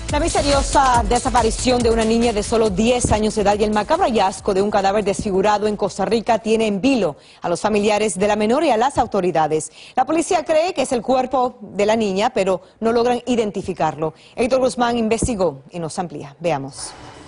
La misteriosa desaparición de una niña de solo 10 años de edad y el macabro hallazgo de un cadáver desfigurado en Costa Rica tiene en vilo a los familiares de la menor y a las autoridades. La policía cree que es el cuerpo de la niña, pero no logran identificarlo. Héctor Guzmán investigó y nos amplía. Veamos.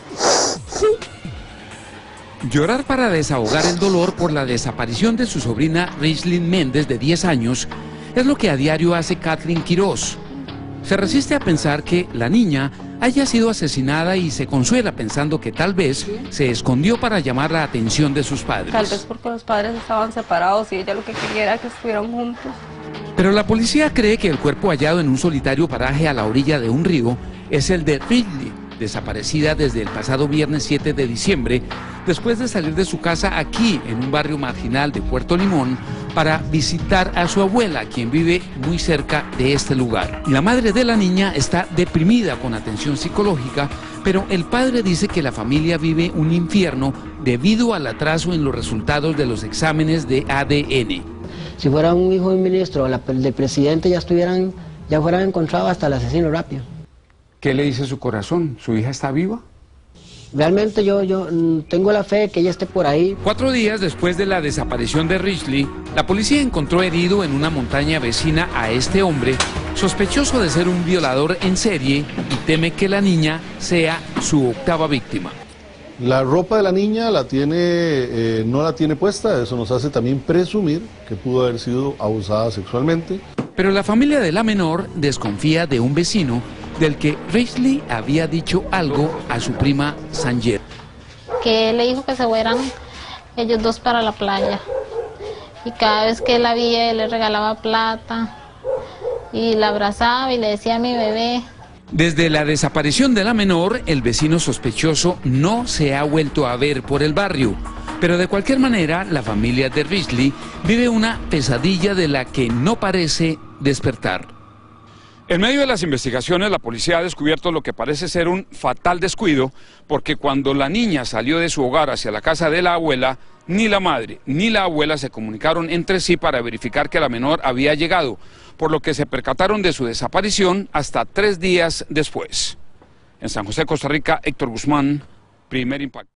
Llorar para desahogar el dolor por la desaparición de su sobrina Rislyn Méndez, de 10 años, es lo que a diario hace Kathleen Quiroz. Se resiste a pensar que la niña haya sido asesinada y se consuela pensando que tal vez se escondió para llamar la atención de sus padres. Tal vez porque los padres estaban separados y ella lo que quería era que estuvieran juntos. Pero la policía cree que el cuerpo hallado en un solitario paraje a la orilla de un río es el de Risley, desaparecida desde el pasado viernes 7 de diciembre, después de salir de su casa aquí, en un barrio marginal de Puerto Limón, para visitar a su abuela, quien vive muy cerca de este lugar. La madre de la niña está deprimida con atención psicológica, pero el padre dice que la familia vive un infierno debido al atraso en los resultados de los exámenes de ADN. Si fuera un hijo de un ministro o del presidente, ya fueran encontrado hasta el asesino rápido. ¿Qué le dice su corazón? ¿Su hija está viva? Realmente yo tengo la fe de que ella esté por ahí. 4 días después de la desaparición de Risley, la policía encontró herido en una montaña vecina a este hombre, sospechoso de ser un violador en serie, y teme que la niña sea su 8ª víctima. La ropa de la niña no la tiene puesta, eso nos hace también presumir que pudo haber sido abusada sexualmente. Pero la familia de la menor desconfía de un vecino del que Risley había dicho algo a su prima Sanger. Que le dijo que se fueran ellos dos para la playa. Y cada vez que la veía, él le regalaba plata y la abrazaba y le decía a mi bebé. Desde la desaparición de la menor, el vecino sospechoso no se ha vuelto a ver por el barrio. Pero de cualquier manera, la familia de Risley vive una pesadilla de la que no parece despertar. En medio de las investigaciones, la policía ha descubierto lo que parece ser un fatal descuido, porque cuando la niña salió de su hogar hacia la casa de la abuela, ni la madre ni la abuela se comunicaron entre sí para verificar que la menor había llegado, por lo que se percataron de su desaparición hasta 3 días después. En San José, Costa Rica, Héctor Guzmán, Primer Impacto.